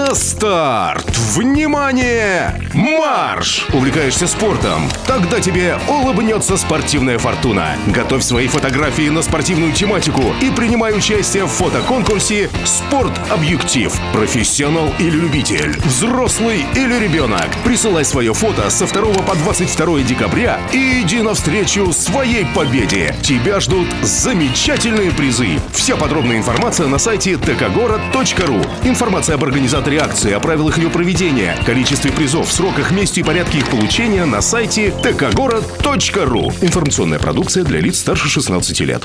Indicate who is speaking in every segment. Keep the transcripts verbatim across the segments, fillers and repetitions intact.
Speaker 1: На старт! Внимание! Марш! Увлекаешься спортом? Тогда тебе улыбнется спортивная фортуна. Готовь свои фотографии на спортивную тематику и принимай участие в фотоконкурсе «Спорт-объектив». Профессионал или любитель, взрослый или ребенок. Присылай свое фото со второго по двадцать второе декабря и иди навстречу своей победе. Тебя ждут замечательные призы. Вся подробная информация на сайте тэ ка город точка ру. Информация об организаторе акции, о правилах ее проведения, количестве призов, сроках, месте и порядке их получения на сайте тэ ка город точка ру. Информационная продукция для лиц старше шестнадцати лет.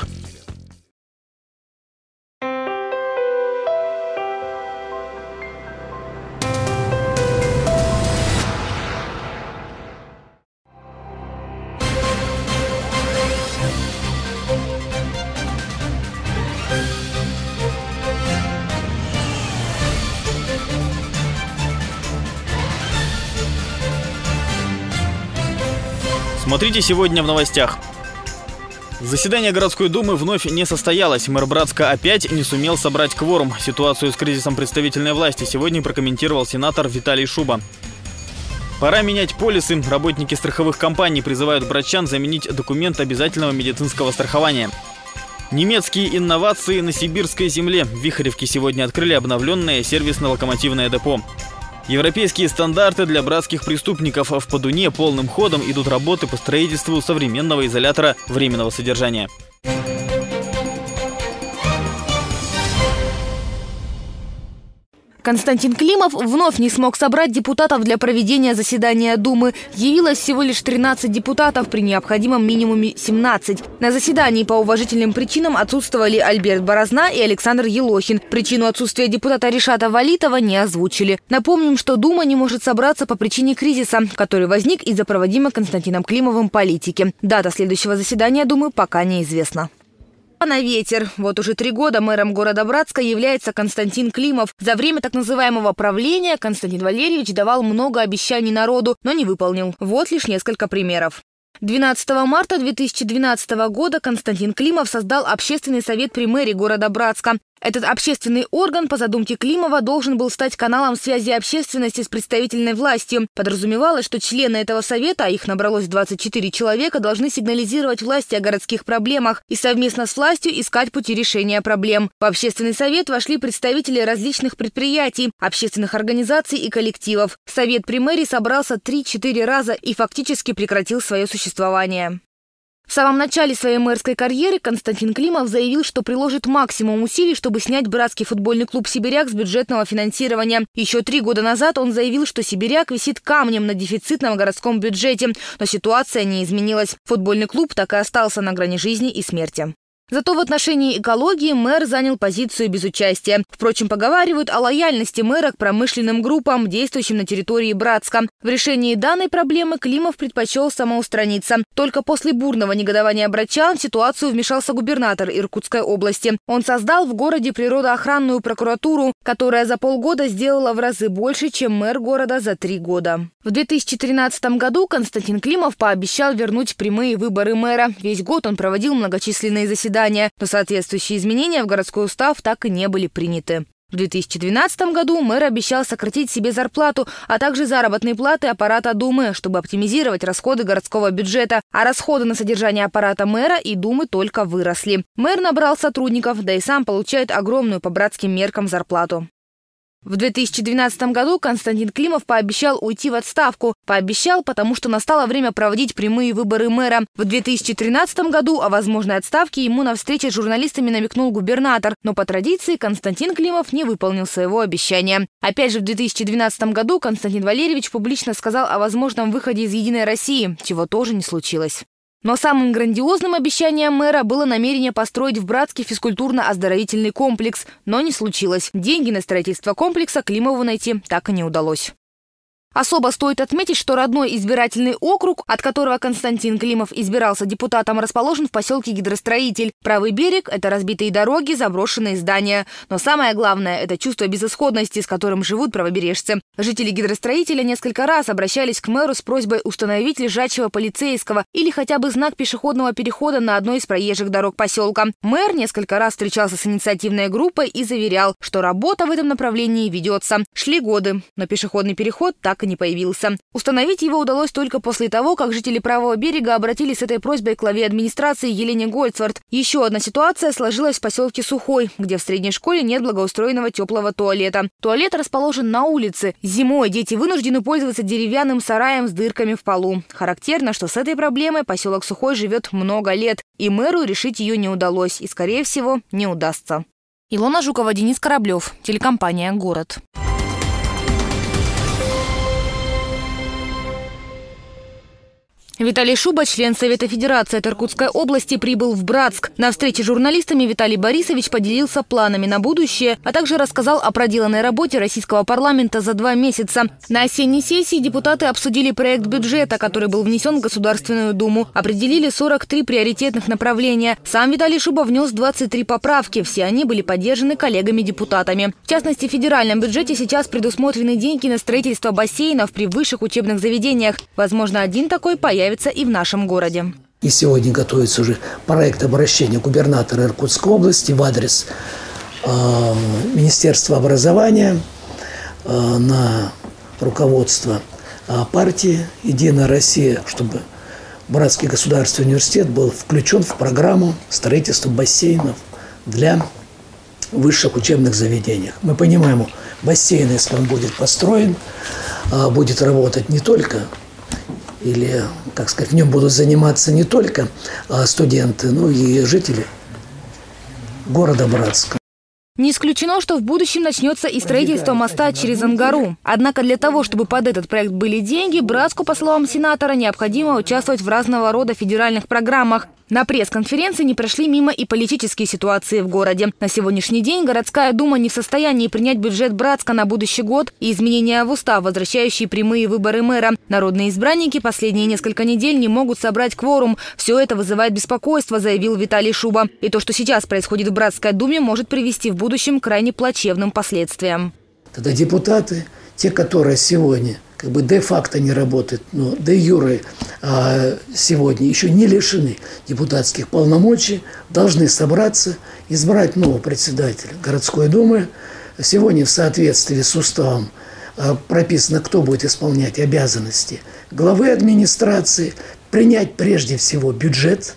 Speaker 2: Смотрите сегодня в новостях. Заседание городской думы вновь не состоялось. Мэр Братска опять не сумел собрать кворум. Ситуацию с кризисом представительной власти сегодня прокомментировал сенатор Виталий Шуба. Пора менять полисы. Работники страховых компаний призывают братчан заменить документ обязательного медицинского страхования. Немецкие инновации на сибирской земле. В Вихаревке сегодня открыли обновленное сервисно-локомотивное депо. Европейские стандарты для братских преступников. В Подуне полным ходом идут работы по строительству современного изолятора временного содержания.
Speaker 3: Константин Климов вновь не смог собрать депутатов для проведения заседания Думы. Явилось всего лишь тринадцать депутатов, при необходимом минимуме семнадцать. На заседании по уважительным причинам отсутствовали Альберт Борозна и Александр Елохин. Причину отсутствия депутата Ришата Валитова не озвучили. Напомним, что Дума не может собраться по причине кризиса, который возник из-за проводимой Константином Климовым политики. Дата следующего заседания Думы пока неизвестна. На ветер. Вот уже три года мэром города Братска является Константин Климов. За время так называемого правления Константин Валерьевич давал много обещаний народу, но не выполнил. Вот лишь несколько примеров. двенадцатого марта две тысячи двенадцатого года Константин Климов создал общественный совет при мэрии города Братска. Этот общественный орган, по задумке Климова, должен был стать каналом связи общественности с представительной властью. Подразумевалось, что члены этого совета, а их набралось двадцать четыре человека, должны сигнализировать власти о городских проблемах и совместно с властью искать пути решения проблем. В общественный совет вошли представители различных предприятий, общественных организаций и коллективов. Совет при мэрии собрался три-четыре раза и фактически прекратил свое существование. В самом начале своей мэрской карьеры Константин Климов заявил, что приложит максимум усилий, чтобы снять братский футбольный клуб «Сибиряк» с бюджетного финансирования. Еще три года назад он заявил, что «Сибиряк» висит камнем на дефицитном городском бюджете. Но ситуация не изменилась. Футбольный клуб так и остался на грани жизни и смерти. Зато в отношении экологии мэр занял позицию без участия. Впрочем, поговаривают о лояльности мэра к промышленным группам, действующим на территории Братска. В решении данной проблемы Климов предпочел самоустраниться. Только после бурного негодования братчан в ситуацию вмешался губернатор Иркутской области. Он создал в городе природоохранную прокуратуру, которая за полгода сделала в разы больше, чем мэр города за три года. В две тысячи тринадцатом году Константин Климов пообещал вернуть прямые выборы мэра. Весь год он проводил многочисленные заседания. Но соответствующие изменения в городской устав так и не были приняты. В две тысячи двенадцатом году мэр обещал сократить себе зарплату, а также заработные платы аппарата Думы, чтобы оптимизировать расходы городского бюджета. А расходы на содержание аппарата мэра и Думы только выросли. Мэр набрал сотрудников, да и сам получает огромную по братским меркам зарплату. В две тысячи двенадцатом году Константин Климов пообещал уйти в отставку. Пообещал, потому что настало время проводить прямые выборы мэра. В две тысячи тринадцатом году о возможной отставке ему на встрече с журналистами намекнул губернатор. Но по традиции Константин Климов не выполнил своего обещания. Опять же, в две тысячи двенадцатом году Константин Валерьевич публично сказал о возможном выходе из «Единой России», чего тоже не случилось. Но самым грандиозным обещанием мэра было намерение построить в Братске физкультурно-оздоровительный комплекс. Но не случилось. Деньги на строительство комплекса Климову найти так и не удалось. Особо стоит отметить, что родной избирательный округ, от которого Константин Климов избирался депутатом, расположен в поселке Гидростроитель. Правый берег – это разбитые дороги, заброшенные здания. Но самое главное – это чувство безысходности, с которым живут правобережцы. Жители Гидростроителя несколько раз обращались к мэру с просьбой установить лежачего полицейского или хотя бы знак пешеходного перехода на одной из проезжих дорог поселка. Мэр несколько раз встречался с инициативной группой и заверял, что работа в этом направлении ведется. Шли годы, но пешеходный переход так и не появился. Установить его удалось только после того, как жители правого берега обратились с этой просьбой к главе администрации Елене Гольцварт. Еще одна ситуация сложилась в поселке Сухой, где в средней школе нет благоустроенного теплого туалета. Туалет расположен на улице. Зимой дети вынуждены пользоваться деревянным сараем с дырками в полу. Характерно, что с этой проблемой поселок Сухой живет много лет, и мэру решить ее не удалось и, скорее всего, не удастся. Илона Жукова, Денис Кораблев, телекомпания «Город». Виталий Шуба, член Совета Федерации от Иркутской области, прибыл в Братск. На встрече с журналистами Виталий Борисович поделился планами на будущее, а также рассказал о проделанной работе российского парламента за два месяца. На осенней сессии депутаты обсудили проект бюджета, который был внесен в Государственную Думу. Определили сорок три приоритетных направления. Сам Виталий Шуба внес двадцать три поправки. Все они были поддержаны коллегами-депутатами. В частности, в федеральном бюджете сейчас предусмотрены деньги на строительство бассейнов при высших учебных заведениях. Возможно, один такой появится и в нашем городе.
Speaker 4: И сегодня готовится уже проект обращения губернатора Иркутской области в адрес э, Министерства образования э, на руководство э, партии «Единая Россия», чтобы Братский государственный университет был включен в программу строительства бассейнов для высших учебных заведений. Мы понимаем, бассейн, если он будет построен, э, будет работать не только или, как сказать, в нем будут заниматься не только студенты, но и жители города Братска.
Speaker 3: Не исключено, что в будущем начнется и строительство моста через Ангару. Однако для того, чтобы под этот проект были деньги, Братску, по словам сенатора, необходимо участвовать в разного рода федеральных программах. На пресс-конференции не прошли мимо и политические ситуации в городе. На сегодняшний день городская дума не в состоянии принять бюджет Братска на будущий год и изменения в устав, возвращающие прямые выборы мэра. Народные избранники последние несколько недель не могут собрать кворум. Все это вызывает беспокойство, заявил Виталий Шуба. И то, что сейчас происходит в Братской думе, может привести в будущем к крайне плачевным последствиям.
Speaker 4: Тогда депутаты, те, которые сегодня как бы де-факто не работают, но де-юре а, сегодня еще не лишены депутатских полномочий, должны собраться, избрать нового председателя городской думы. Сегодня в соответствии с уставом а, прописано, кто будет исполнять обязанности главы администрации, принять прежде всего бюджет,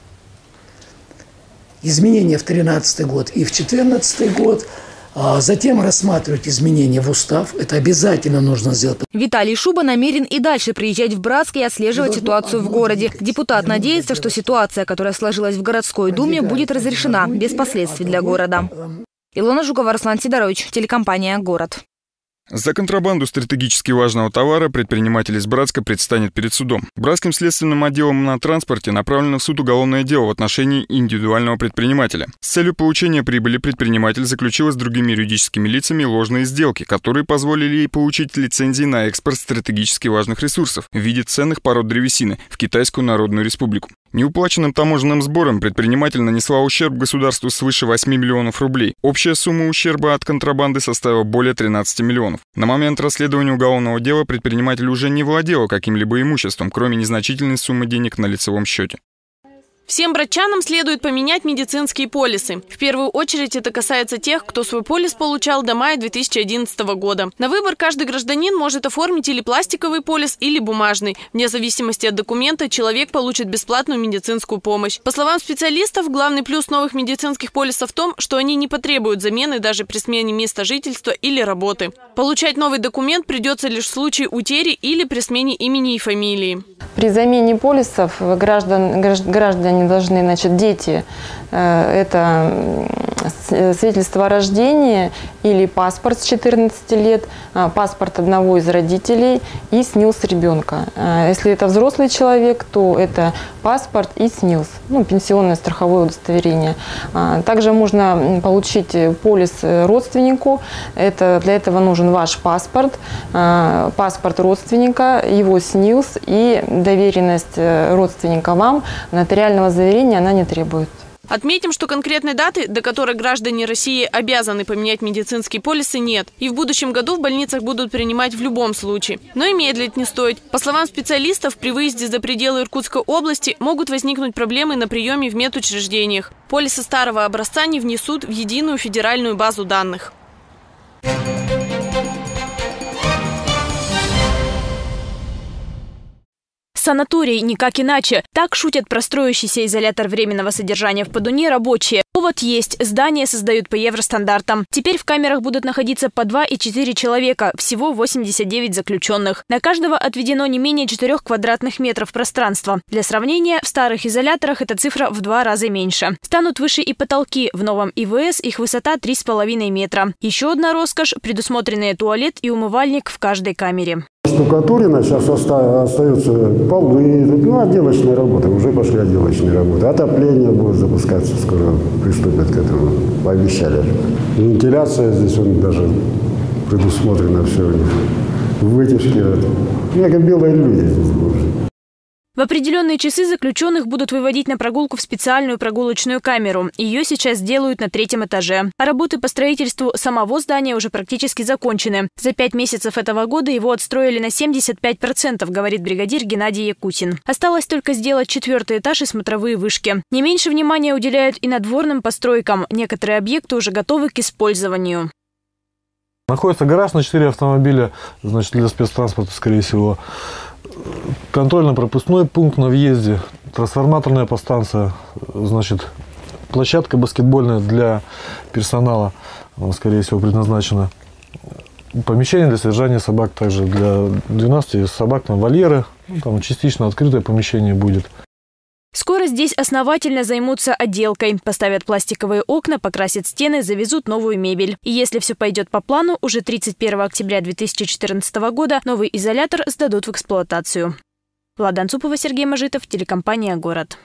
Speaker 4: изменения в две тысячи тринадцатый год и в две тысячи четырнадцатый год, а затем рассматривать изменения в устав. Это обязательно нужно сделать.
Speaker 3: Виталий Шуба намерен и дальше приезжать в Братск и отслеживать ситуацию в городе. Депутат надеется, что ситуация, которая сложилась в городской думе, будет разрешена без последствий для города. Илона Жукова, Руслан Сидорович, телекомпания «Город».
Speaker 5: За контрабанду стратегически важного товара предприниматель из Братска предстанет перед судом. Братским следственным отделом на транспорте направлено в суд уголовное дело в отношении индивидуального предпринимателя. С целью получения прибыли предприниматель заключил с другими юридическими лицами ложные сделки, которые позволили ей получить лицензии на экспорт стратегически важных ресурсов в виде ценных пород древесины в Китайскую Народную Республику. Неуплаченным таможенным сбором предприниматель нанесла ущерб государству свыше восьми миллионов рублей. Общая сумма ущерба от контрабанды составила более тринадцати миллионов. На момент расследования уголовного дела предприниматель уже не владел каким-либо имуществом, кроме незначительной суммы денег на лицевом счете.
Speaker 6: Всем братчанам следует поменять медицинские полисы. В первую очередь это касается тех, кто свой полис получал до мая две тысячи одиннадцатого года. На выбор каждый гражданин может оформить или пластиковый полис, или бумажный. Вне зависимости от документа человек получит бесплатную медицинскую помощь. По словам специалистов, главный плюс новых медицинских полисов в том, что они не потребуют замены даже при смене места жительства или работы. Получать новый документ придется лишь в случае утери или при смене имени и фамилии.
Speaker 7: При замене полисов граждан, граждане должны, значит, дети, это свидетельство о рождении или паспорт с четырнадцати лет, паспорт одного из родителей и СНИЛС ребенка. Если это взрослый человек, то это паспорт и СНИЛС, ну, пенсионное страховое удостоверение. Также можно получить полис родственнику. Это, для этого нужен ваш паспорт, паспорт родственника, его СНИЛС и доверенность родственника вам. Нотариального заверения она не требует.
Speaker 6: Отметим, что конкретной даты, до которой граждане России обязаны поменять медицинские полисы, нет. И в будущем году в больницах будут принимать в любом случае. Но и медлить не стоит. По словам специалистов, при выезде за пределы Иркутской области могут возникнуть проблемы на приеме в медучреждениях. Полисы старого образца не внесут в единую федеральную базу данных.
Speaker 8: Санаторий никак иначе. Так шутят про строящийся изолятор временного содержания в Подуне рабочие. Повод есть. Здание создают по евростандартам. Теперь в камерах будут находиться по два и четыре человека. Всего восемьдесят девять заключенных. На каждого отведено не менее четырёх квадратных метров пространства. Для сравнения, в старых изоляторах эта цифра в два раза меньше. Станут выше и потолки. В новом ИВС их высота три с половиной метра. Еще одна роскошь – предусмотренные туалет и умывальник в каждой камере.
Speaker 9: Штукатурено, сейчас остаются полы, ну, отделочные работы, уже пошли отделочные работы. Отопление будет запускаться, скоро приступят к этому, пообещали. Вентиляция здесь он даже предусмотрена все, вытяжки, ну, как белые люди здесь будут.
Speaker 8: В определенные часы заключенных будут выводить на прогулку в специальную прогулочную камеру. Ее сейчас делают на третьем этаже. А работы по строительству самого здания уже практически закончены. За пять месяцев этого года его отстроили на семьдесят пять процентов, говорит бригадир Геннадий Якутин. Осталось только сделать четвертый этаж и смотровые вышки. Не меньше внимания уделяют и надворным постройкам. Некоторые объекты уже готовы к использованию.
Speaker 10: Находится гараж на четыре автомобиля, значит, для спецтранспорта, скорее всего. Контрольно-пропускной пункт на въезде, трансформаторная подстанция, значит, площадка баскетбольная для персонала, скорее всего, предназначена. Помещение для содержания собак также для двенадцати собак, там вольеры, ну, там частично открытое помещение будет.
Speaker 8: Скоро здесь основательно займутся отделкой. Поставят пластиковые окна, покрасят стены, завезут новую мебель. И если все пойдет по плану, уже тридцать первого октября две тысячи четырнадцатого года новый изолятор сдадут в эксплуатацию. Влада Анцупова, Сергей Мажитов, телекомпания «Город».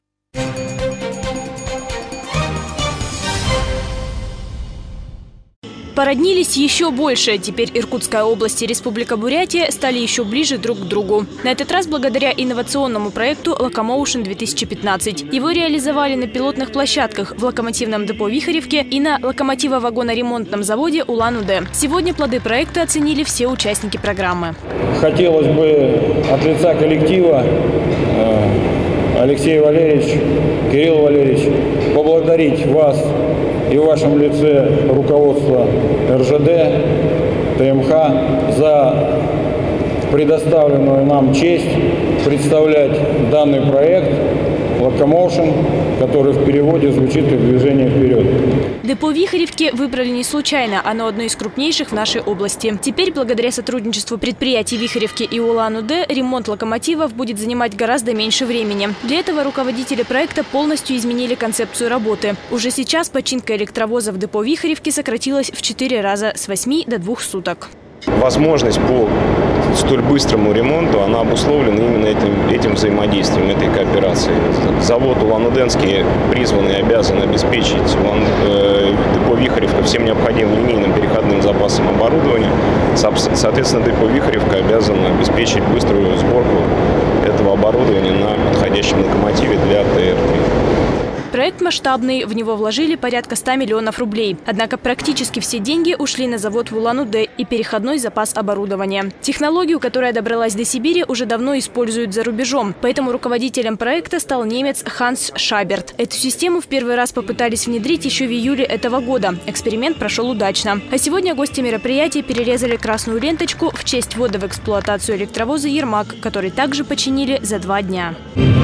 Speaker 8: Породнились еще больше. Теперь Иркутская область и Республика Бурятия стали еще ближе друг к другу. На этот раз благодаря инновационному проекту «Локомоушен-две тысячи пятнадцать». Его реализовали на пилотных площадках в локомотивном депо Вихаревке и на локомотиво-вагоноремонтном заводе Улан-Удэ. Сегодня плоды проекта оценили все участники программы.
Speaker 11: Хотелось бы от лица коллектива Алексей Валерьевич, Кирилл Валерьевич поблагодарить вас и в вашем лице руководство эр жэ дэ, тэ эм ха за предоставленную нам честь представлять данный проект «Локомоушен», который в переводе звучит как «движение вперед».
Speaker 8: Депо Вихаревки выбрали не случайно. Оно одно из крупнейших в нашей области. Теперь, благодаря сотрудничеству предприятий Вихаревки и Улан-Удэ, ремонт локомотивов будет занимать гораздо меньше времени. Для этого руководители проекта полностью изменили концепцию работы. Уже сейчас починка электровоза в депо Вихаревки сократилась в четыре раза, с восьми до двух суток.
Speaker 12: Возможность по столь быстрому ремонту, она обусловлена именно этим, этим взаимодействием, этой кооперацией. Завод Улан-Удэнский призван и обязан обеспечить Улан, э, депо Вихаревка всем необходимым линейным переходным запасом оборудования. Соответственно, депо Вихаревка обязан обеспечить быструю сборку этого оборудования на подходящем локомотиве для тэ эр три.
Speaker 8: Проект масштабный, в него вложили порядка ста миллионов рублей. Однако практически все деньги ушли на завод в Улан-Удэ и переходной запас оборудования. Технологию, которая добралась до Сибири, уже давно используют за рубежом. Поэтому руководителем проекта стал немец Ханс Шаберт. Эту систему в первый раз попытались внедрить еще в июле этого года. Эксперимент прошел удачно. А сегодня гости мероприятия перерезали красную ленточку в честь ввода в эксплуатацию электровоза «Ермак», который также починили за два дня.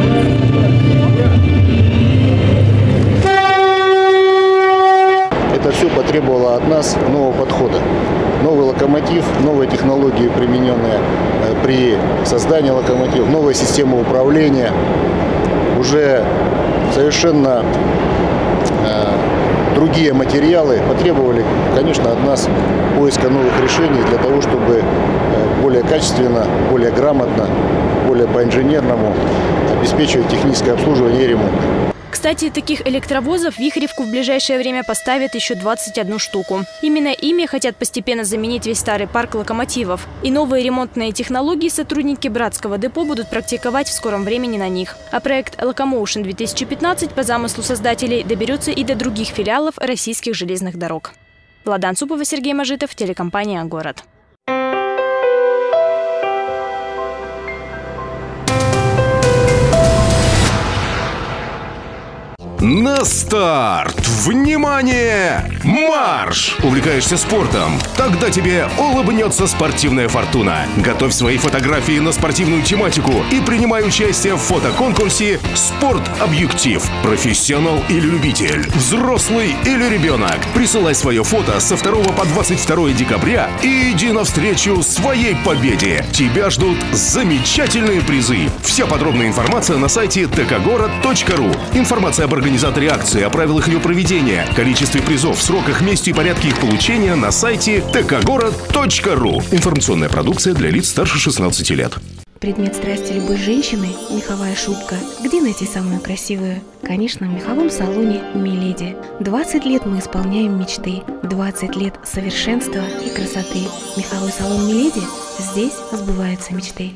Speaker 13: Это все потребовало от нас нового подхода. Новый локомотив, новые технологии, примененные при создании локомотива, новая система управления, уже совершенно э, другие материалы потребовали, конечно, от нас поиска новых решений для того, чтобы более качественно, более грамотно, более по-инженерному обеспечивать техническое обслуживание и ремонт.
Speaker 8: Кстати, таких электровозов в Вихревку в ближайшее время поставят еще двадцать одну штуку. Именно ими хотят постепенно заменить весь старый парк локомотивов. И новые ремонтные технологии сотрудники Братского депо будут практиковать в скором времени на них. А проект «Локомоушен две тысячи пятнадцать» по замыслу создателей доберется и до других филиалов российских железных дорог. Влада Анцупова, Сергей Мажитов, телекомпания «Город».
Speaker 1: На старт! Внимание! Марш! Увлекаешься спортом? Тогда тебе улыбнется спортивная фортуна. Готовь свои фотографии на спортивную тематику и принимай участие в фотоконкурсе «Спорт-объектив». Профессионал или любитель, взрослый или ребенок. Присылай свое фото со второго по двадцать второе декабря и иди навстречу своей победе. Тебя ждут замечательные призы. Вся подробная информация на сайте тэ ка город точка ру. Информация об организации Организаторы акции, о правилах ее проведения, количестве призов, сроках, месте и порядке их получения на сайте тэ ка город точка ру. Информационная продукция для лиц старше шестнадцати лет.
Speaker 14: Предмет страсти любой женщины – меховая шубка. Где найти самую красивую? Конечно, в меховом салоне «Миледи». двадцать лет мы исполняем мечты. двадцать лет совершенства и красоты. Меховой салон «Миледи» – здесь сбываются мечты.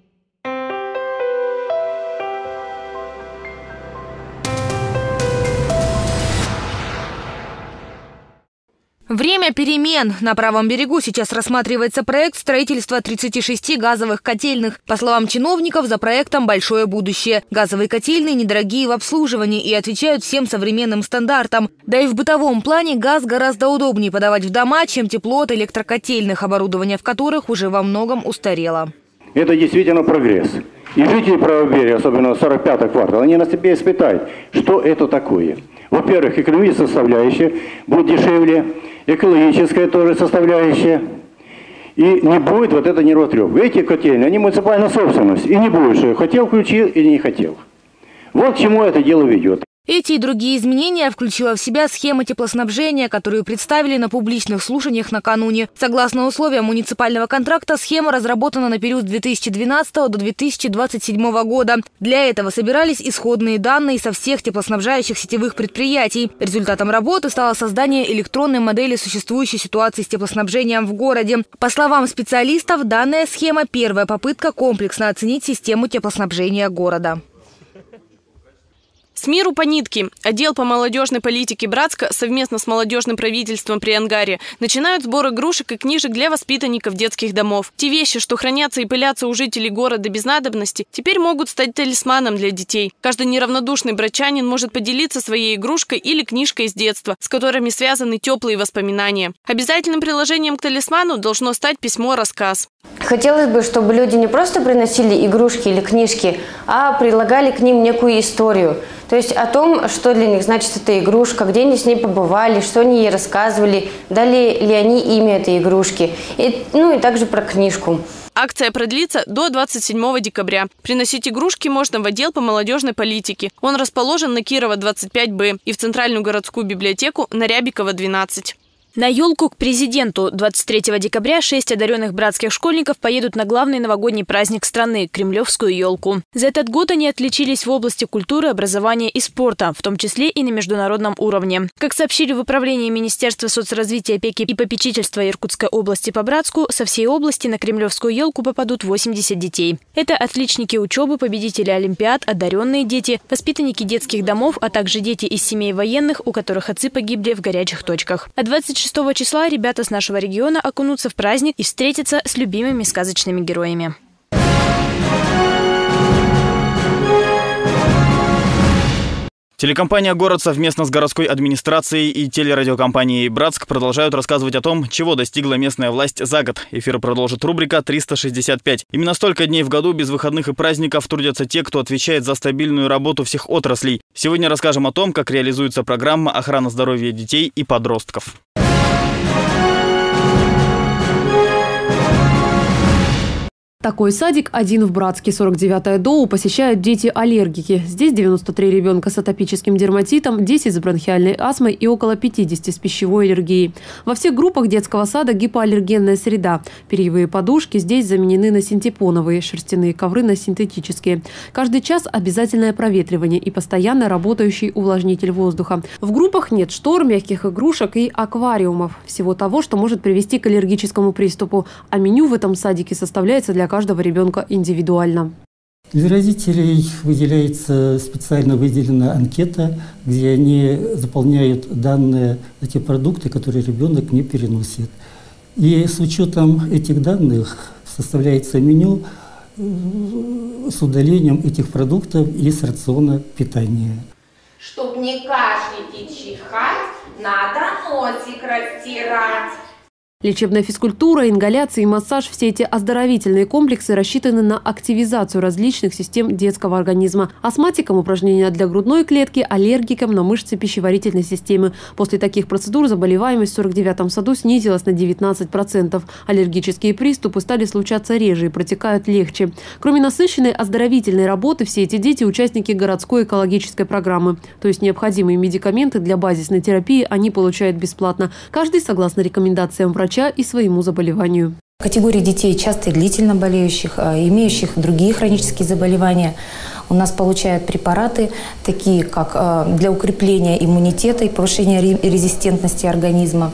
Speaker 3: Время перемен. На правом берегу сейчас рассматривается проект строительства тридцати шести газовых котельных. По словам чиновников, за проектом большое будущее. Газовые котельные недорогие в обслуживании и отвечают всем современным стандартам. Да и в бытовом плане газ гораздо удобнее подавать в дома, чем тепло от электрокотельных, оборудование в которых уже во многом устарело.
Speaker 15: Это действительно прогресс. И жители правого берега, особенно сорок пятый квартал, они на себе испытают, что это такое. Во-первых, экономическая составляющая будет дешевле, экологическая тоже составляющая. И не будет вот это нервотрепка. Эти котельные, они муниципальная собственность. И не будет, что хотел включил или не хотел. Вот к чему это дело ведет.
Speaker 3: Эти и другие изменения включила в себя схема теплоснабжения, которую представили на публичных слушаниях накануне. Согласно условиям муниципального контракта, схема разработана на период с две тысячи двенадцатого до две тысячи двадцать седьмого года. Для этого собирались исходные данные со всех теплоснабжающих сетевых предприятий. Результатом работы стало создание электронной модели существующей ситуации с теплоснабжением в городе. По словам специалистов, данная схема – первая попытка комплексно оценить систему теплоснабжения города.
Speaker 6: С миру по нитке. Отдел по молодежной политике Братска совместно с молодежным правительством при Ангаре начинают сбор игрушек и книжек для воспитанников детских домов. Те вещи, что хранятся и пылятся у жителей города без надобности, теперь могут стать талисманом для детей. Каждый неравнодушный братчанин может поделиться своей игрушкой или книжкой с детства, с которыми связаны теплые воспоминания. Обязательным приложением к талисману должно стать письмо-рассказ.
Speaker 16: Хотелось бы, чтобы люди не просто приносили игрушки или книжки, а прилагали к ним некую историю. То есть о том, что для них значит эта игрушка, где они с ней побывали, что они ей рассказывали, дали ли они имя этой игрушки. И, ну и также про книжку.
Speaker 6: Акция продлится до двадцать седьмого декабря. Приносить игрушки можно в отдел по молодежной политике. Он расположен на Кирова двадцать пять Б и в Центральную городскую библиотеку на Рябикова двенадцать.
Speaker 8: На елку к президенту двадцать третьего декабря шесть одаренных братских школьников поедут на главный новогодний праздник страны – Кремлевскую елку. За этот год они отличились в области культуры, образования и спорта, в том числе и на международном уровне. Как сообщили в управлении Министерства соцразвития, опеки и попечительства Иркутской области по Братску, со всей области на Кремлевскую елку попадут восемьдесят детей. Это отличники учебы, победители олимпиад, одаренные дети, воспитанники детских домов, а также дети из семей военных, у которых отцы погибли в горячих точках. А двадцать шестого числа ребята с нашего региона окунутся в праздник и встретятся с любимыми сказочными героями.
Speaker 2: Телекомпания «Город» совместно с городской администрацией и телерадиокомпанией «Братск» продолжают рассказывать о том, чего достигла местная власть за год. Эфир продолжит рубрика триста шестьдесят пять. Именно столько дней в году без выходных и праздников трудятся те, кто отвечает за стабильную работу всех отраслей. Сегодня расскажем о том, как реализуется программа охраны здоровья детей и подростков.
Speaker 17: Такой садик один в Братске. сорок девятое ДОУ посещают дети-аллергики. Здесь девяносто три ребенка с атопическим дерматитом, десять с бронхиальной астмой и около пятидесяти с пищевой аллергией. Во всех группах детского сада гипоаллергенная среда. Перьевые подушки здесь заменены на синтепоновые, шерстяные ковры на синтетические. Каждый час обязательное проветривание и постоянно работающий увлажнитель воздуха. В группах нет штор, мягких игрушек и аквариумов. Всего того, что может привести к аллергическому приступу. А меню в этом садике составляется для каждого ребенка индивидуально.
Speaker 18: Для родителей выделяется специально выделенная анкета, где они заполняют данные за те продукты, которые ребенок не переносит. И с учетом этих данных составляется меню с удалением этих продуктов из рациона питания.
Speaker 19: Чтоб не кашлять и чихать, надо носик растирать.
Speaker 17: Лечебная физкультура, ингаляция и массаж – все эти оздоровительные комплексы рассчитаны на активизацию различных систем детского организма. Астматикам – упражнения для грудной клетки, аллергикам – на мышцы пищеварительной системы. После таких процедур заболеваемость в сорок девятом саду снизилась на девятнадцать процентов. Аллергические приступы стали случаться реже и протекают легче. Кроме насыщенной оздоровительной работы, все эти дети – участники городской экологической программы. То есть необходимые медикаменты для базисной терапии они получают бесплатно. Каждый согласно рекомендациям врача и своему заболеванию.
Speaker 20: В категории детей часто и длительно болеющих, имеющих другие хронические заболевания, у нас получают препараты, такие как для укрепления иммунитета и повышения резистентности организма,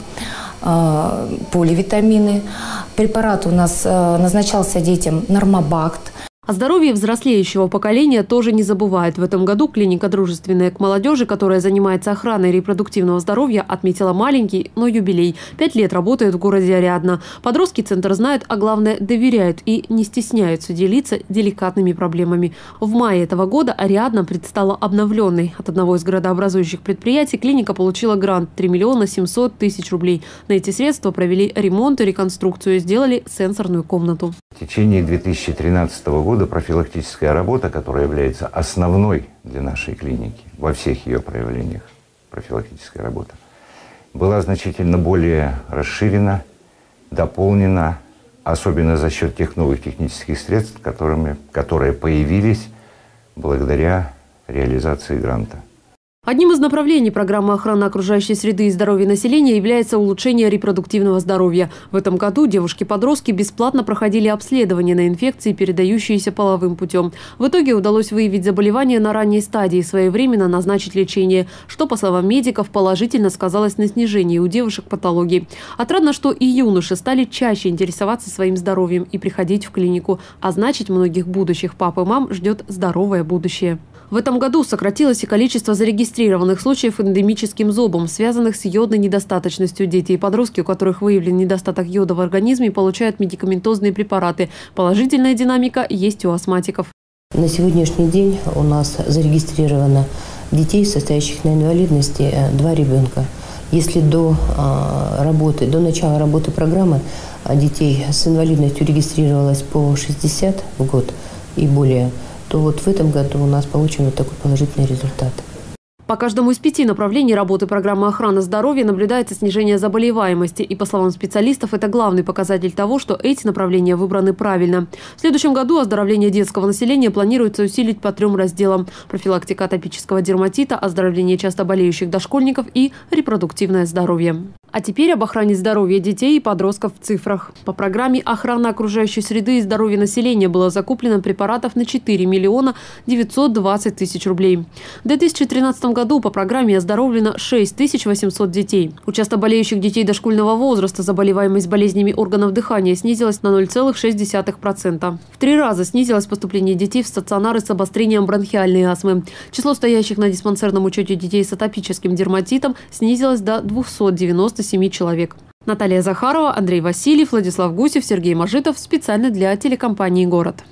Speaker 20: поливитамины. Препарат у нас назначался детям Нормабакт.
Speaker 17: О здоровье взрослеющего поколения тоже не забывают. В этом году клиника «Дружественная к молодежи», которая занимается охраной репродуктивного здоровья, отметила маленький, но юбилей. Пять лет работает в городе Ариадна. Подростки центр знают, а главное доверяют и не стесняются делиться деликатными проблемами. В мае этого года Ариадна предстала обновленной. От одного из городообразующих предприятий клиника получила грант три миллиона семьсот тысяч рублей. На эти средства провели ремонт и реконструкцию, сделали сенсорную комнату.
Speaker 21: В течение две тысячи тринадцатого года профилактическая работа, которая является основной для нашей клиники во всех ее проявлениях, профилактическая работа, была значительно более расширена, дополнена, особенно за счет тех новых технических средств, которыми, которые появились благодаря реализации гранта.
Speaker 17: Одним из направлений программы охраны окружающей среды и здоровья населения является улучшение репродуктивного здоровья. В этом году девушки-подростки бесплатно проходили обследование на инфекции, передающиеся половым путем. В итоге удалось выявить заболевание на ранней стадии и своевременно назначить лечение, что, по словам медиков, положительно сказалось на снижении у девушек патологий. Отрадно, что и юноши стали чаще интересоваться своим здоровьем и приходить в клинику. А значит, многих будущих пап и мам ждет здоровое будущее. В этом году сократилось и количество зарегистрированных случаев эндемическим зобом, связанных с йодной недостаточностью. Дети и подростки, у которых выявлен недостаток йода в организме, получают медикаментозные препараты. Положительная динамика есть у астматиков.
Speaker 22: На сегодняшний день у нас зарегистрировано детей, состоящих на инвалидности, два ребенка. Если до работы, до начала работы программы детей с инвалидностью регистрировалось по шестьдесят в год и более, то вот в этом году у нас получен вот такой положительный результат.
Speaker 17: По каждому из пяти направлений работы программы охраны здоровья наблюдается снижение заболеваемости. И, по словам специалистов, это главный показатель того, что эти направления выбраны правильно. В следующем году оздоровление детского населения планируется усилить по трем разделам: профилактика атопического дерматита, оздоровление часто болеющих дошкольников и репродуктивное здоровье. А теперь об охране здоровья детей и подростков в цифрах. По программе «Охрана окружающей среды и здоровья населения» было закуплено препаратов на четыре миллиона девятьсот двадцать тысяч рублей. В две тысячи тринадцатом году по программе оздоровлено шесть тысяч восемьсот детей. У часто болеющих детей дошкольного возраста заболеваемость болезнями органов дыхания снизилась на ноль целых шесть десятых процента. В три раза снизилось поступление детей в стационары с обострением бронхиальной астмы. Число стоящих на диспансерном учете детей с атопическим дерматитом снизилось до двухсот девяноста семи человек. Наталья Захарова, Андрей Васильев, Владислав Гусев, Сергей Мажитов. Специально для телекомпании «Город».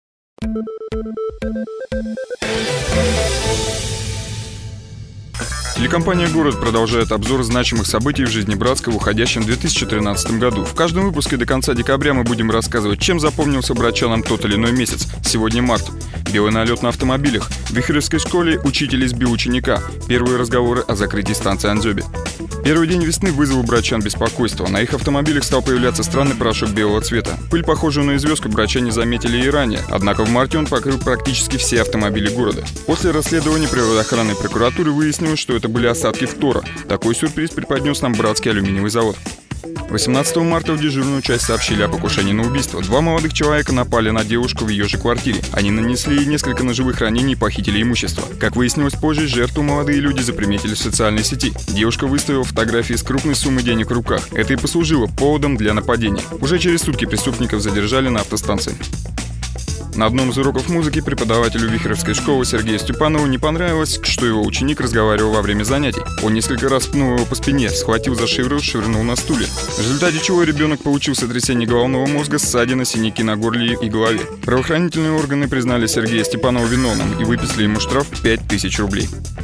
Speaker 5: Телекомпания «Город» продолжает обзор значимых событий в жизни Братска в уходящем две тысячи тринадцатом году. В каждом выпуске до конца декабря мы будем рассказывать, чем запомнился братчанам тот или иной месяц. Сегодня март. Белый налет на автомобилях. В Вихревской школе учитель избил ученика. Первые разговоры о закрытии станции Анзёбе. Первый день весны вызвал у брачан беспокойство. На их автомобилях стал появляться странный порошок белого цвета. Пыль, похожую на звездку, брачане заметили и ранее. Однако в марте он покрыл практически все автомобили города. После расследования природоохранной прокуратуры выяснилось, что это были осадки фтора. Такой сюрприз преподнес нам Братский алюминиевый завод. восемнадцатого марта в дежурную часть сообщили о покушении на убийство. Два молодых человека напали на девушку в ее же квартире. Они нанесли ей несколько ножевых ранений и похитили имущество. Как выяснилось позже, жертву молодые люди заприметили в социальной сети. Девушка выставила фотографии с крупной суммой денег в руках. Это и послужило поводом для нападения. Уже через сутки преступников задержали на автостанции. На одном из уроков музыки преподавателю Вихеровской школы Сергею Степанову не понравилось, что его ученик разговаривал во время занятий. Он несколько раз пнул его по спине, схватил за шиворот, швырнул на стуле. В результате чего ребенок получил сотрясение головного мозга, ссадины, синяки на горле и голове. Правоохранительные органы признали Сергея Степанова виновным и выписали ему штраф в пять тысяч рублей.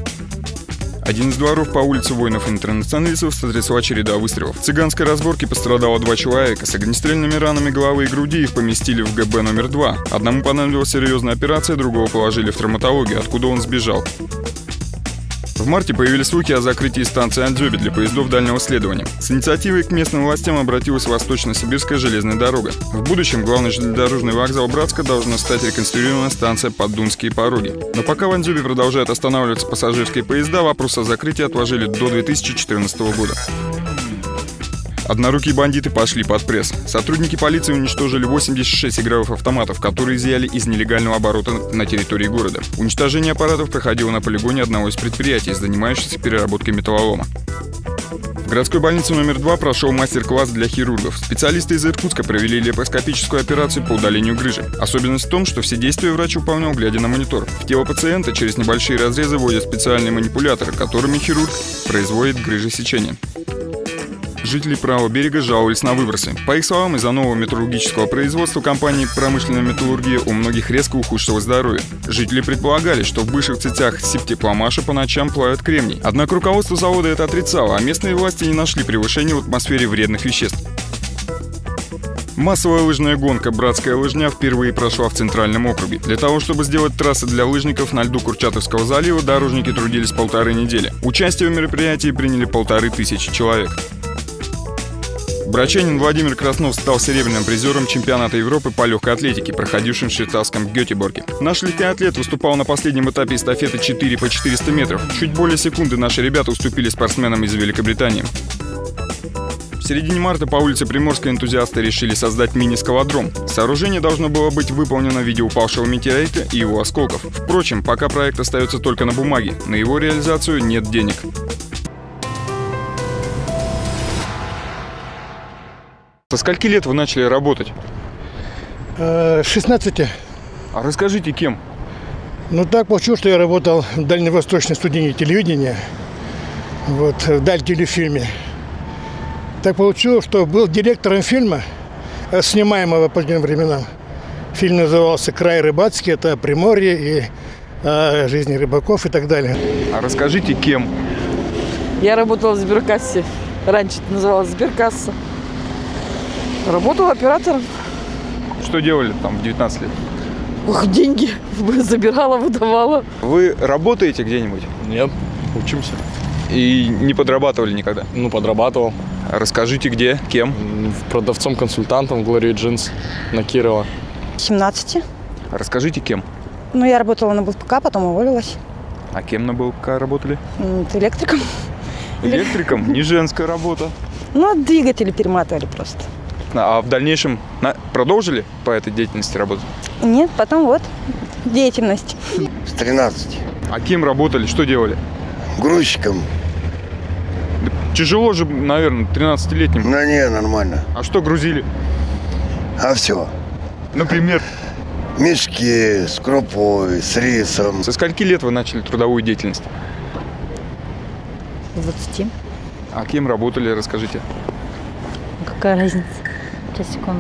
Speaker 5: Один из дворов по улице воинов-интернационалистов сотрясла череда выстрелов. В цыганской разборке пострадало два человека. С огнестрельными ранами головы и груди их поместили в гэ бэ номер два. Одному понадобилась серьезная операция, другого положили в травматологию, откуда он сбежал. В марте появились слухи о закрытии станции Андзёбе для поездов дальнего следования. С инициативой к местным властям обратилась Восточно-Сибирская железная дорога. В будущем главный железнодорожный вокзал Братска должна стать реконструированная станция Поддунские пороги. Но пока в Андзёбе продолжают останавливаться пассажирские поезда, вопрос о закрытии отложили до две тысячи четырнадцатого года. Однорукие бандиты пошли под пресс. Сотрудники полиции уничтожили восемьдесят шесть игровых автоматов, которые изъяли из нелегального оборота на территории города. Уничтожение аппаратов проходило на полигоне одного из предприятий, занимающихся переработкой металлолома. В городской больнице номер два прошел мастер-класс для хирургов. Специалисты из Иркутска провели лапароскопическую операцию по удалению грыжи. Особенность в том, что все действия врач выполнял, глядя на монитор. В тело пациента через небольшие разрезы вводят специальные манипуляторы, которыми хирург производит грыжесечение. Жители правого берега жаловались на выбросы. По их словам, из-за нового металлургического производства компании «Промышленная металлургия» у многих резко ухудшилось здоровье. Жители предполагали, что в бывших цехах сибтепломаша по ночам плавят кремний. Однако руководство завода это отрицало, а местные власти не нашли превышения в атмосфере вредных веществ. Массовая лыжная гонка «Братская лыжня» впервые прошла в Центральном округе. Для того, чтобы сделать трассы для лыжников на льду Курчатовского залива, дорожники трудились полторы недели. Участие в мероприятии приняли полторы тысячи человек. Брачанин Владимир Краснов стал серебряным призером чемпионата Европы по легкой атлетике, проходившем в швейцарском Гетеборге. Наш легкий атлет выступал на последнем этапе эстафеты четыре по четыреста метров. Чуть более секунды наши ребята уступили спортсменам из Великобритании. В середине марта по улице Приморской энтузиасты решили создать мини-скалодром. Сооружение должно было быть выполнено в виде упавшего метеорита и его осколков. Впрочем, пока проект остается только на бумаге. На его реализацию нет денег. Со скольки лет вы начали работать?
Speaker 4: шестнадцати.
Speaker 5: А расскажите, кем?
Speaker 4: Ну, так получилось, что я работал в Дальневосточной студии телевидения, вот, в Дальтелефильме. Так получилось, что был директором фильма, снимаемого по тем временам. Фильм назывался «Край рыбацкий», это о Приморье и о жизни рыбаков и так далее.
Speaker 5: А расскажите, кем?
Speaker 7: Я работала в сберкассе. Раньше это называлось сберкасса. Работала оператором.
Speaker 5: Что делали там в девятнадцать лет?
Speaker 7: Ох, деньги забирала, выдавала.
Speaker 5: Вы работаете где-нибудь?
Speaker 23: Нет, учимся.
Speaker 5: И не подрабатывали никогда?
Speaker 23: Ну, подрабатывал.
Speaker 5: А расскажите, где, кем?
Speaker 23: Продавцом-консультантом в Glory Jeans на Кирова.
Speaker 24: семнадцати.
Speaker 5: А расскажите, кем?
Speaker 24: Ну, я работала на БЛПК, потом уволилась.
Speaker 5: А кем на БЛПК работали?
Speaker 24: Электриком.
Speaker 5: Электриком? Не женская работа.
Speaker 24: Ну, двигатели перематывали просто.
Speaker 5: А в дальнейшем продолжили по этой деятельности работать?
Speaker 24: Нет, потом вот деятельность.
Speaker 25: С тринадцати.
Speaker 5: А кем работали, что делали?
Speaker 25: Грузчиком.
Speaker 5: Тяжело же, наверное, тринадцатилетним.
Speaker 25: Ну не, нормально.
Speaker 5: А что грузили?
Speaker 25: А все.
Speaker 5: Например?
Speaker 25: Мешки с крупой, с рисом.
Speaker 5: Со скольки лет вы начали трудовую деятельность?
Speaker 24: С двадцати.
Speaker 5: А кем работали, расскажите?
Speaker 24: Какая разница? Сейчас, секунду.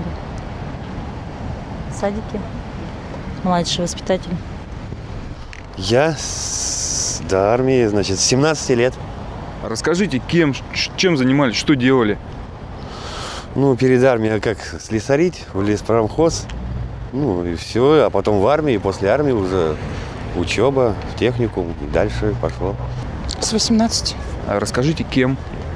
Speaker 24: В садике. Младший воспитатель.
Speaker 26: Я с... до армии, значит, с семнадцати лет.
Speaker 5: Расскажите, кем, чем занимались, что делали?
Speaker 26: Ну, перед армией как слесарить, в леспромхоз. Ну, и все. А потом в армии, после армии уже учеба, в техникум. И дальше пошло.
Speaker 24: С восемнадцати.
Speaker 5: А расскажите, кем?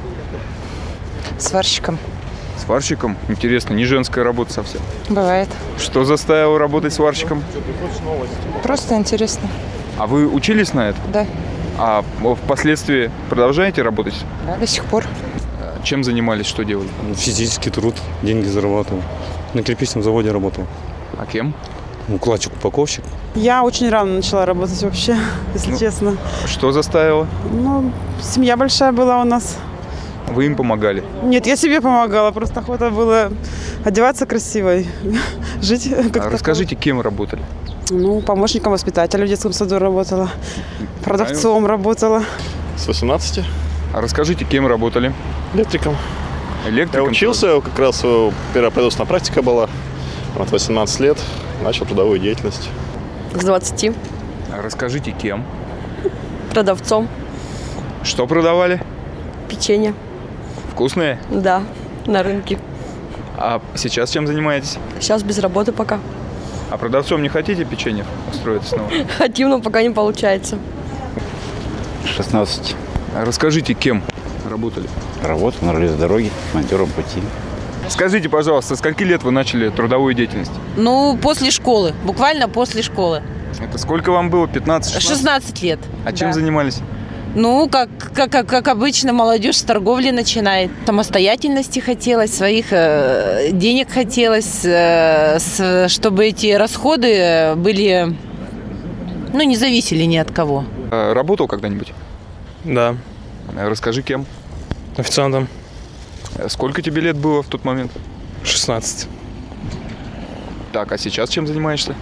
Speaker 1: Сварщиком.
Speaker 5: Сварщиком? Интересно, не женская работа совсем.
Speaker 1: Бывает.
Speaker 5: Что заставило работать сварщиком?
Speaker 1: Просто интересно.
Speaker 5: А вы учились на это?
Speaker 1: Да.
Speaker 5: А впоследствии продолжаете работать?
Speaker 1: Да, до сих пор.
Speaker 5: Чем занимались, что делали?
Speaker 9: Физический труд, деньги зарабатывал. На кирпичном заводе работал.
Speaker 5: А кем?
Speaker 9: Укладчик, упаковщик.
Speaker 10: Я очень рано начала работать вообще, если
Speaker 5: ну,
Speaker 10: честно.
Speaker 5: Что заставило?
Speaker 10: Ну, семья большая была у нас.
Speaker 5: Вы им помогали?
Speaker 10: Нет, я себе помогала. Просто охота было одеваться красиво и жить как-то.
Speaker 5: А расскажите, кем работали?
Speaker 10: Ну, помощником воспитателя в детском саду работала. Продавцом работала.
Speaker 11: С восемнадцати.
Speaker 5: А расскажите, кем работали?
Speaker 11: Электриком.
Speaker 5: Электриком?
Speaker 11: Я учился, как раз первая производственная практика была. Вот восемнадцать лет, начал трудовую деятельность.
Speaker 12: С двадцати.
Speaker 5: А расскажите, кем?
Speaker 12: Продавцом.
Speaker 5: Что продавали?
Speaker 12: Печенье.
Speaker 5: Вкусные?
Speaker 12: Да, на рынке.
Speaker 5: А сейчас чем занимаетесь?
Speaker 12: Сейчас без работы пока.
Speaker 5: А продавцом не хотите печенье устроиться снова?
Speaker 12: Хотим, но пока не получается.
Speaker 21: шестнадцать.
Speaker 5: А расскажите, кем работали?
Speaker 21: Работал на железной дороге, монтером пути.
Speaker 5: Скажите, пожалуйста, со скольки лет вы начали трудовую деятельность?
Speaker 13: Ну, после школы, буквально после школы.
Speaker 5: Это сколько вам было? пятнадцать-шестнадцать?
Speaker 13: шестнадцать лет.
Speaker 5: А чем
Speaker 13: да.
Speaker 5: занимались?
Speaker 13: Ну, как, как, как, как обычно, молодежь с торговли начинает. Самостоятельности хотелось, своих э, денег хотелось, э, с, чтобы эти расходы были, ну, не зависели ни от кого.
Speaker 5: А, работал когда-нибудь?
Speaker 9: Да.
Speaker 5: А расскажи, кем?
Speaker 9: Официантом.
Speaker 5: А сколько тебе лет было в тот момент?
Speaker 9: шестнадцать.
Speaker 5: Так, а сейчас чем занимаешься?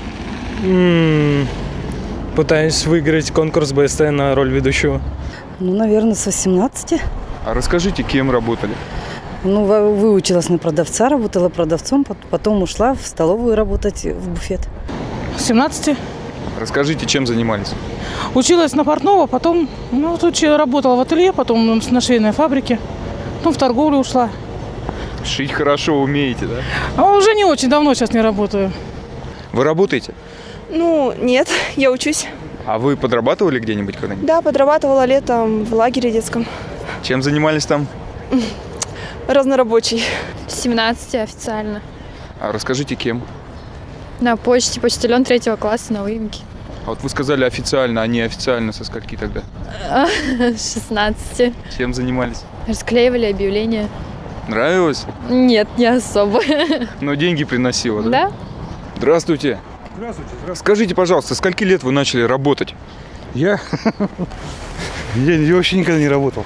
Speaker 9: М-м- Пытаюсь выиграть конкурс бэ эс тэ на роль ведущего.
Speaker 12: Ну, наверное, с восемнадцати.
Speaker 5: А расскажите, кем работали?
Speaker 12: Ну, выучилась на продавца, работала продавцом, потом ушла в столовую работать, в буфет.
Speaker 10: С семнадцати.
Speaker 5: Расскажите, чем занимались?
Speaker 10: Училась на портного, потом ну, тут работала в ателье, потом на швейной фабрике, потом в торговлю ушла.
Speaker 5: Шить хорошо умеете, да?
Speaker 10: А уже не очень давно сейчас не работаю.
Speaker 5: Вы работаете?
Speaker 12: Ну, нет, я учусь.
Speaker 5: А вы подрабатывали где-нибудь когда-нибудь?
Speaker 12: Да, подрабатывала летом в лагере детском.
Speaker 5: Чем занимались там?
Speaker 12: Разнорабочий.
Speaker 27: С семнадцати официально.
Speaker 5: А расскажите, кем?
Speaker 27: На почте, почтальон третьего класса на выемке.
Speaker 5: А вот вы сказали официально, а не официально со скольки тогда?
Speaker 27: С шестнадцати.
Speaker 5: Чем занимались?
Speaker 27: Расклеивали объявления.
Speaker 5: Нравилось?
Speaker 27: Нет, не особо.
Speaker 5: Но деньги приносило, да?
Speaker 27: Да.
Speaker 5: Здравствуйте.
Speaker 9: Здравствуйте. Здравствуйте.
Speaker 5: Скажите, пожалуйста, со скольки лет вы начали работать?
Speaker 9: Я? Я вообще никогда не работал.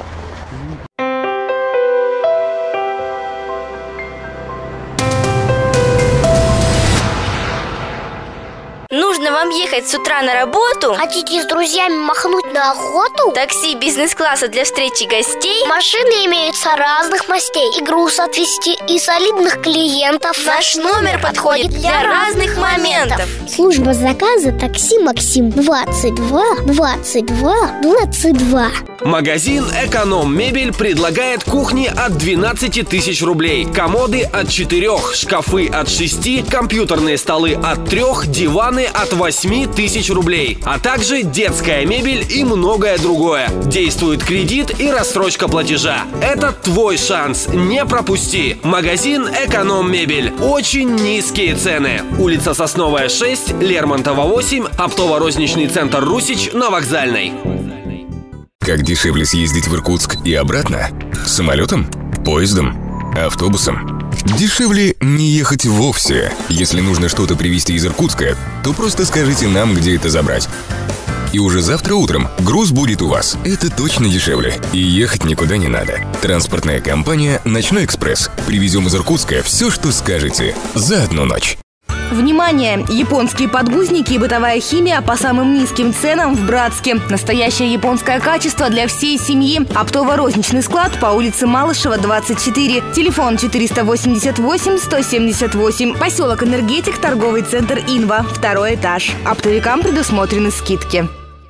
Speaker 28: Нужно вам ехать с утра на работу?
Speaker 29: Хотите с друзьями махнуть на охоту?
Speaker 28: Такси бизнес-класса для встречи гостей?
Speaker 29: Машины имеются разных мастей. И груз отвезти, и солидных клиентов.
Speaker 28: Наш номер подходит для разных моментов.
Speaker 29: Служба заказа такси Максим. двадцать два двадцать два двадцать два.
Speaker 30: Магазин «Эконом Мебель» предлагает кухни от двенадцати тысяч рублей, комоды от четырёх, шкафы от шести, компьютерные столы от трёх, диваны от восьми тысяч рублей, а также детская мебель и многое другое. Действует кредит и рассрочка платежа. Это твой шанс, не пропусти. Магазин «Эконом Мебель». Очень низкие цены. Улица Сосновая, шесть, Лермонтова, восемь, оптово-розничный центр «Русич» на Вокзальной.
Speaker 31: Как дешевле съездить в Иркутск и обратно? Самолетом? Поездом? Автобусом? Дешевле не ехать вовсе. Если нужно что-то привезти из Иркутска, то просто скажите нам, где это забрать. И уже завтра утром груз будет у вас. Это точно дешевле. И ехать никуда не надо. Транспортная компания «Ночной экспресс». Привезем из Иркутска все, что скажете. За одну ночь.
Speaker 3: Внимание! Японские подгузники и бытовая химия по самым низким ценам в Братске. Настоящее японское качество для всей семьи. Оптово-розничный склад по улице Малышева, двадцать четыре. Телефон четыреста восемьдесят восемь сто семьдесят восемь. Поселок Энергетик, торговый центр «Инва». Второй этаж. Оптовикам предусмотрены скидки.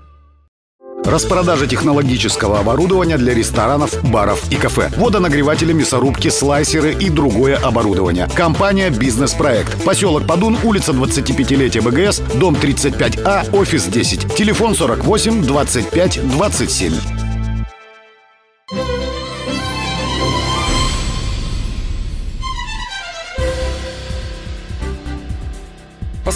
Speaker 32: Распродажа технологического оборудования для ресторанов, баров и кафе. Водонагреватели, мясорубки, слайсеры и другое оборудование. Компания «Бизнес-проект». Поселок Подун, улица двадцатипятилетия бэ гэ эс, дом тридцать пять а, офис десять. Телефон сорок восемь двадцать пять двадцать семь.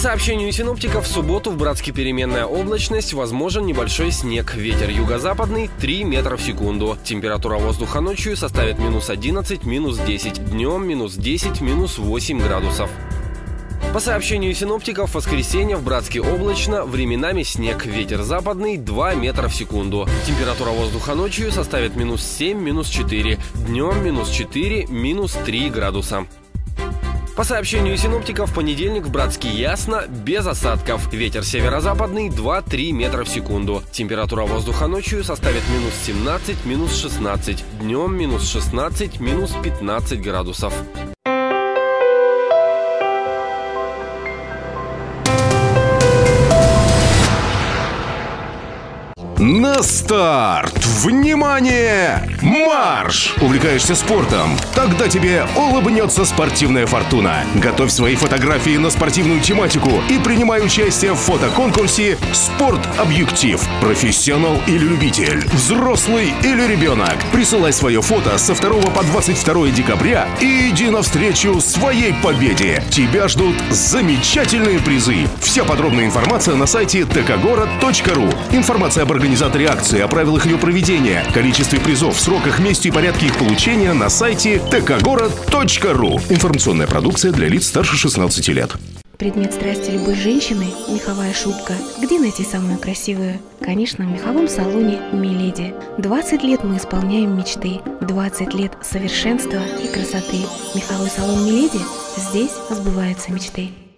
Speaker 30: По сообщению синоптиков, в субботу в Братске переменная облачность, возможен небольшой снег. Ветер юго-западный три метра в секунду. Температура воздуха ночью составит минус одиннадцать, минус десять. Днем минус десять, минус восемь градусов. По сообщению синоптиков, в воскресенье в Братске облачно, временами снег. Ветер западный два метра в секунду. Температура воздуха ночью составит минус семь, минус четыре. Днем минус четыре, минус три градуса. По сообщению синоптиков, в понедельник в Братске ясно, без осадков. Ветер северо-западный два-три метра в секунду. Температура воздуха ночью составит минус семнадцать, минус шестнадцать. Днем минус шестнадцать, минус пятнадцать градусов.
Speaker 2: На старт! Внимание! Марш! Увлекаешься спортом? Тогда тебе улыбнется спортивная фортуна. Готовь свои фотографии на спортивную тематику и принимай участие в фотоконкурсе «Спорт-объектив». Профессионал или любитель, взрослый или ребенок. Присылай свое фото со второго по двадцать второе декабря и иди навстречу своей победе. Тебя ждут замечательные призы. Вся подробная информация на сайте тэ ка город точка ру. Информация об организации Организаторы акции, о правилах ее проведения, количестве призов, сроках, месте и порядке их получения на сайте тэ ка город точка ру. Информационная продукция для лиц старше шестнадцати лет.
Speaker 4: Предмет страсти любой женщины – меховая шубка. Где найти самую красивую? Конечно, в меховом салоне «Миледи». двадцать лет мы исполняем мечты. двадцать лет совершенства и красоты. Меховой салон «Миледи» – здесь сбываются мечты.